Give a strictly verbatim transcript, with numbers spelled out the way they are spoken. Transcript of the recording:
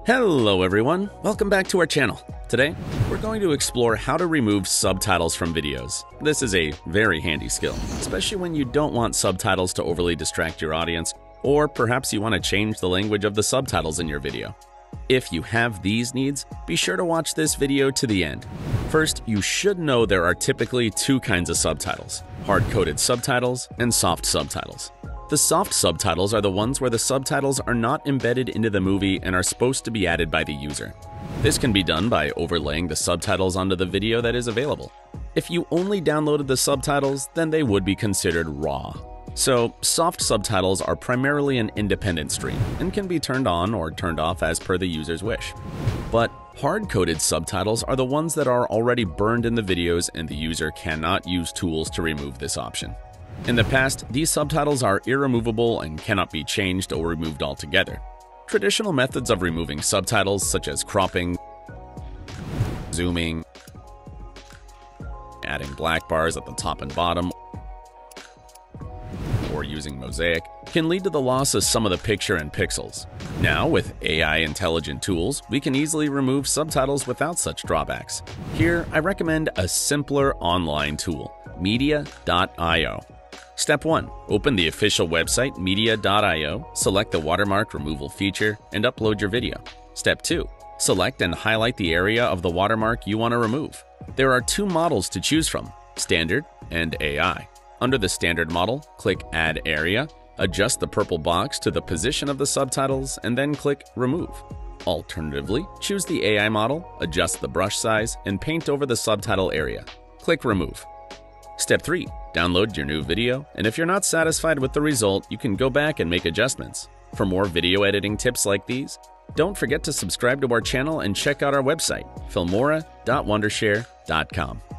Hello everyone, welcome back to our channel. Today, we're going to explore how to remove subtitles from videos. This is a very handy skill, especially when you don't want subtitles to overly distract your audience, or perhaps you want to change the language of the subtitles in your video. If you have these needs, be sure to watch this video to the end. First, you should know there are typically two kinds of subtitles: hard-coded subtitles and soft subtitles. The soft subtitles are the ones where the subtitles are not embedded into the movie and are supposed to be added by the user. This can be done by overlaying the subtitles onto the video that is available. If you only downloaded the subtitles, then they would be considered raw. So, soft subtitles are primarily an independent stream and can be turned on or turned off as per the user's wish. But hard-coded subtitles are the ones that are already burned in the videos and the user cannot use tools to remove this option. In the past, these subtitles are irremovable and cannot be changed or removed altogether. Traditional methods of removing subtitles, such as cropping, zooming, adding black bars at the top and bottom, or using mosaic, can lead to the loss of some of the picture and pixels. Now, with A I intelligent tools, we can easily remove subtitles without such drawbacks. Here, I recommend a simpler online tool, media dot i o. Step one. Open the official website media dot i o, select the watermark removal feature, and upload your video. Step two. Select and highlight the area of the watermark you want to remove. There are two models to choose from: Standard and A I. Under the Standard model, click Add Area, adjust the purple box to the position of the subtitles, and then click Remove. Alternatively, choose the A I model, adjust the brush size, and paint over the subtitle area. Click Remove. Step three. Download your new video, and if you're not satisfied with the result, you can go back and make adjustments. For more video editing tips like these, don't forget to subscribe to our channel and check out our website, filmora dot wondershare dot com.